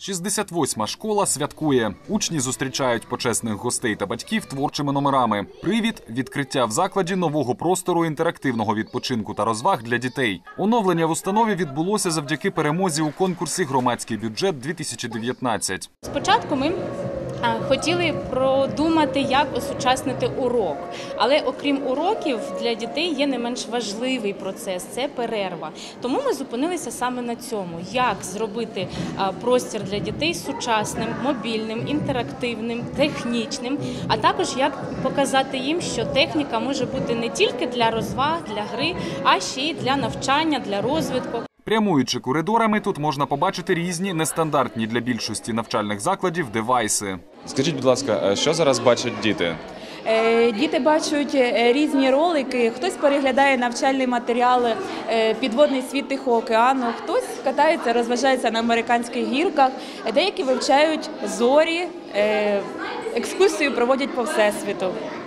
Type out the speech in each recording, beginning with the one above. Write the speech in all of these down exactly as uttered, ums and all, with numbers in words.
шістдесят восьма школа святкує. Учні зустрічають почесних гостей та батьків творчими номерами. Привід – відкриття в закладі нового простору інтерактивного відпочинку та розваг для дітей. Оновлення в установі відбулося завдяки перемозі у конкурсі «Громадський бюджет-дві тисячі дев'ятнадцять». Спочатку ми хотіли продумати, як осучаснити урок. Але окрім уроків, для дітей є не менш важливий процес – це перерва. Тому ми зупинилися саме на цьому. Як зробити простір для дітей сучасним, мобільним, інтерактивним, технічним, а також як показати їм, що техніка може бути не тільки для розваг, для гри, а ще й для навчання, для розвитку. Прямуючи коридорами, тут можна побачити різні, нестандартні для більшості навчальних закладів девайси. Скажіть, будь ласка, що зараз бачать діти? Діти бачать різні ролики, хтось переглядає навчальні матеріали, підводний світ Тихого океану, хтось катається, розважається на американських гірках, деякі вивчають зорі, екскурсію проводять по Всесвіту.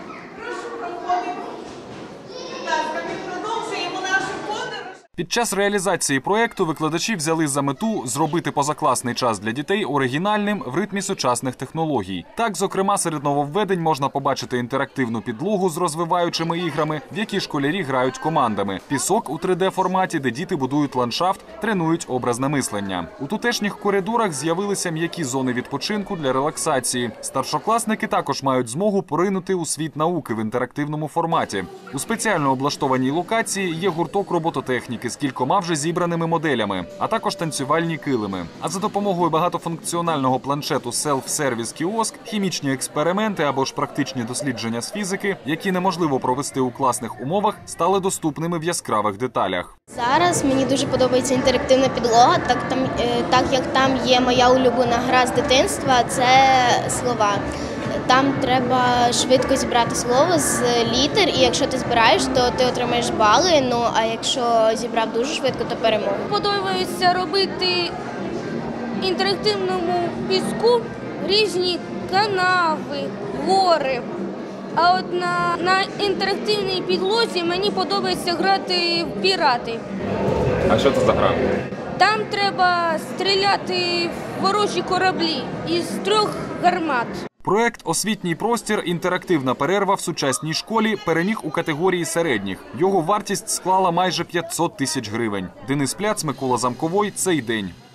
Під час реалізації проєкту викладачі взяли за мету зробити позакласний час для дітей оригінальним в ритмі сучасних технологій. Так, зокрема, серед нововведень можна побачити інтерактивну підлогу з розвиваючими іграми, в які школярі грають командами, пісок у три де форматі, де діти будують ландшафт, тренують образне мислення. У тутешніх коридорах з'явилися м'які зони відпочинку для релаксації. Старшокласники також мають змогу поринути у світ науки в інтерактивному форматі. У спеціально облаштованій локації є гурток робототехніки з кількома вже зібраними моделями, а також танцювальні килими. А за допомогою багатофункціонального планшету селф-сервіс кіоск, хімічні експерименти або ж практичні дослідження з фізики, які неможливо провести у класних умовах, стали доступними в яскравих деталях. Зараз мені дуже подобається інтерактивна підлога, так, там, так як там є моя улюблена гра з дитинства – це слова. Там треба швидко зібрати слово з літер, і якщо ти збираєш, то ти отримаєш бали, ну а якщо зібрав дуже швидко, то перемогу. Подобається робити інтерактивному піску різні канави, гори. А от на, на інтерактивній підлозі мені подобається грати в пірати. А що це за гра? Там треба стріляти в ворожі кораблі із трьох гармат. Проект «Освітній простір. Інтерактивна перерва в сучасній школі» переміг у категорії середніх. Його вартість склала майже п'ятсот тисяч гривень. Денис Пляц, Микола Замковой. Цей день.